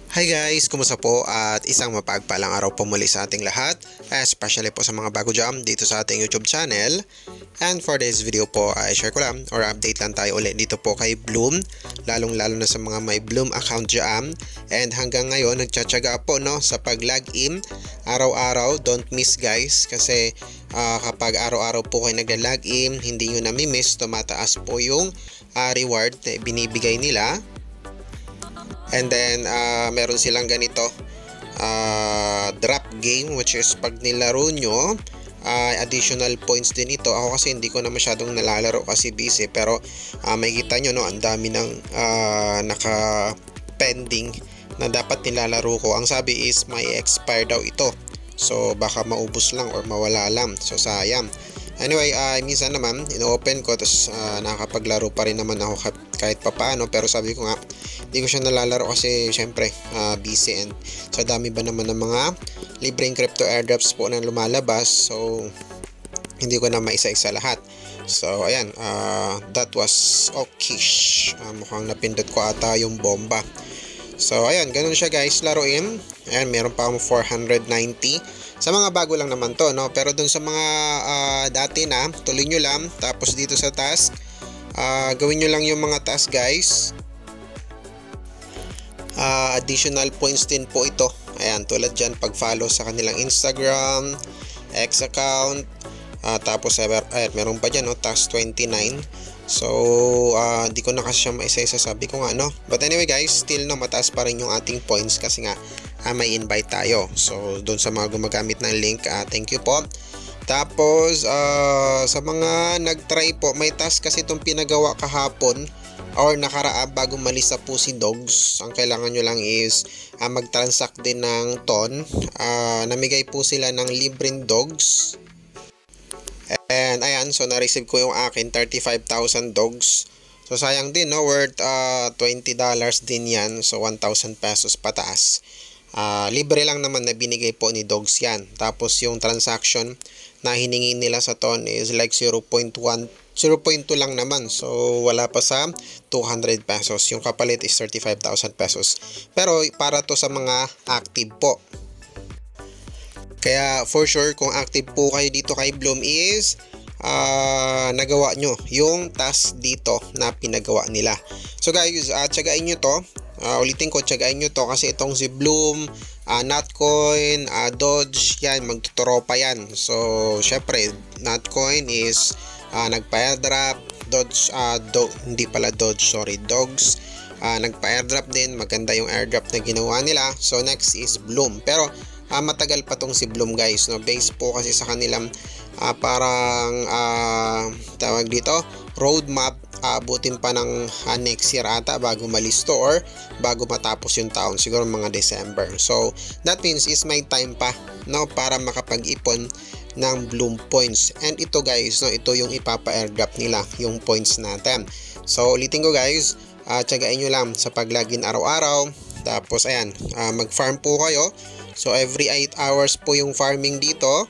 Hi guys! Kumusta po at isang mapagpalang araw po muli sa ating lahat, especially po sa mga bago dyan dito sa ating YouTube channel. And for this video po ay share ko lang or update lang tayo ulit dito po kay Bloom, lalong lalo na sa mga may Bloom account dyan. And hanggang ngayon nagtsatsaga po no, sa pag-login araw-araw. Don't miss guys, kasi kapag araw-araw po kayo nagla-login, hindi nyo nami-miss, tumataas po yung reward na binibigay nila. And then meron silang ganito drop game, which is pag nilaro nyo additional points din ito. Ako kasi hindi ko na masyadong nalalaro kasi busy, pero makikita nyo no, ang dami ng naka pending na dapat nilalaro ko. Ang sabi is may expire daw ito, so baka maubos lang or mawala lang, so sayang. Anyway, minsan naman ino-open ko, tapos nakakapaglaro pa rin naman ako kahit papaano, pero sabi ko nga hindi ko siya nalalaro kasi syempre busy, and sa dami ba naman ng mga libreng crypto airdrops po na lumalabas, so hindi ko na maisa-isa lahat. So ayan, that was okay. Mukhang napindot ko ata yung bomba. So ayan, ganun siya guys, laruin. Ayan, meron pa akong 490. Sa mga bago lang naman to, no? Pero dun sa mga dati na, tuloy nyo lang. Tapos dito sa task, gawin nyo lang yung mga task guys. Additional points din po ito. Ayan, tulad dyan, pag-follow sa kanilang Instagram, X account. Tapos ayan, meron pa dyan, no? Task 29. So, di ko na kasi siya maisa-isa, sabi ko nga, no? But anyway guys, still no, mataas pa rin yung ating points kasi nga may invite tayo. So, doon sa mga gumagamit ng link, thank you po. Tapos, sa mga nag-try po, may task kasi itong pinagawa kahapon or nakaraan bago malis sa Pussy Dogs. Ang kailangan nyo lang is mag-transact din ng TON. Namigay po sila ng libreng dogs. And ayan, so na-receive ko yung akin 35,000 dogs. So sayang din no, worth $20 din yan. So 1,000 pesos pataas. Libre lang naman na binigay po ni dogs yan. Tapos yung transaction na hiningi nila sa ton is like 0.2 lang naman. So wala pa sa 200 pesos. Yung kapalit is 35,000 pesos. Pero para to sa mga active po. Kaya for sure, kung active po kayo dito kay Bloom is nagawa nyo yung task dito na pinagawa nila. So guys, tsagain nyo to. Ulitin ko, tsagain nyo to kasi itong si Bloom, Notcoin, Dodge, yan, magtutoropa yan. So syempre, Notcoin is nagpa-airdrop, Dodge, hindi pala Dodge, sorry, Dogs. Nagpa-airdrop din, maganda yung airdrop na ginawa nila. So next is Bloom. Pero matagal pa tong si Bloom guys, no? Based po kasi sa kanilang parang tawag dito roadmap, abutin pa ng next year ata bago malis to or bago matapos yung taon, siguro mga December. So that means is may time pa, no, para makapag-ipon ng Bloom points. And ito guys, no, ito yung ipapa-airdrop nila, yung points natin. So ulitin ko guys, tsagain nyo lang sa pag-login araw-araw. Tapos ayan, mag-farm po kayo. So every 8 hours po yung farming dito.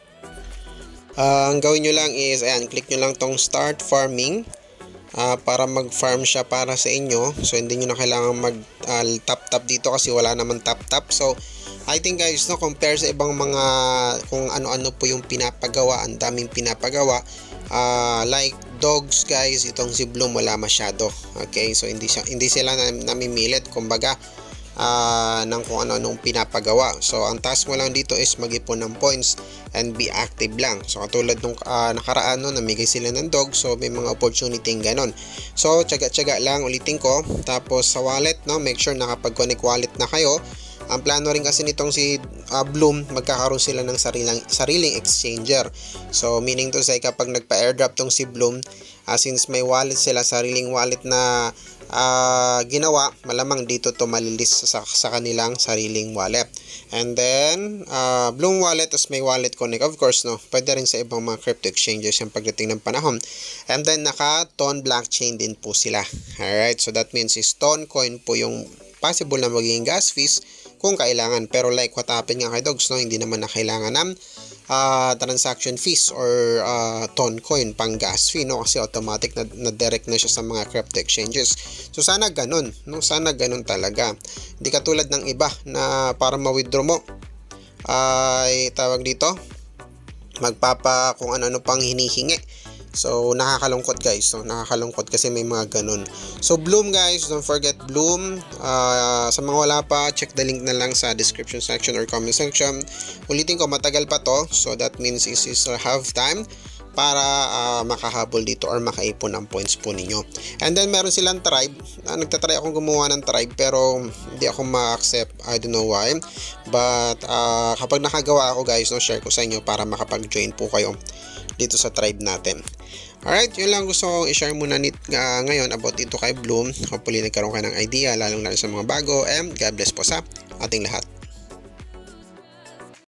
Ang gawin nyo lang is, ayan, click nyo lang tong start farming para mag-farm siya para sa inyo. So hindi nyo na kailangan mag-tap-tap dito kasi wala naman tap-tap. So I think guys, no, compare sa ibang mga kung ano-ano po yung pinapagawa, ang daming pinapagawa. Like dogs guys, itong si Bloom wala masyado. Okay, so hindi sila namimilit kumbaga ng kung ano-anong pinapagawa. So ang task mo lang dito is mag-ipon ng points and be active lang. So katulad nung nakaraan no, namigay sila ng dog, so may mga opportunity ganon. So tiyaga-tiyaga lang, ulitin ko. Tapos sa wallet, no, make sure nakapag-connect wallet na kayo. Ang plano rin kasi nitong si Bloom, magkakaroon sila ng sariling exchanger. So meaning to say, kapag nagpa-airdrop tong si Bloom, since may wallet sila, sariling wallet na ginawa, malamang dito to malilis sa kanilang sariling wallet. And then Bloom wallet, as may wallet connect, of course, no, pwede rin sa ibang mga crypto exchanges yung pagdating ng panahon. And then naka TON blockchain din po sila. Alright, so that means is TON coin po yung possible na magiging gas fees kung kailangan. Pero like what happened nga kay Dogs, no, hindi naman na kailangan ng transaction fees or Toncoin pang gas fee, no? Kasi automatic na direct na siya sa mga crypto exchanges. So sana ganun, no? Sana ganun talaga. Hindi katulad ng iba na para ma-withdraw mo ay tawag dito, magpapa kung ano-ano pang hinihingi. So nakakalungkot guys, so nakakalungkot kasi may mga ganun. So Bloom guys, don't forget Bloom. Sa mga wala pa, check the link na lang sa description section or comment section. Ulitin ko, matagal pa to, so that means is have time para makahabol dito or makaipon ng points po ninyo. And then meron silang tribe. Nagtatry akong gumawa ng tribe pero hindi ako ma-accept, I don't know why. But kapag nakagawa ako guys, no, share ko sa inyo para makapag-join po kayo dito sa tribe natin. Alright, yun lang gusto kong i-share muna ngayon about dito kay Bloom. Hopefully nagkaroon ka ng idea, lalong lalo sa mga bago, and God bless po sa ating lahat.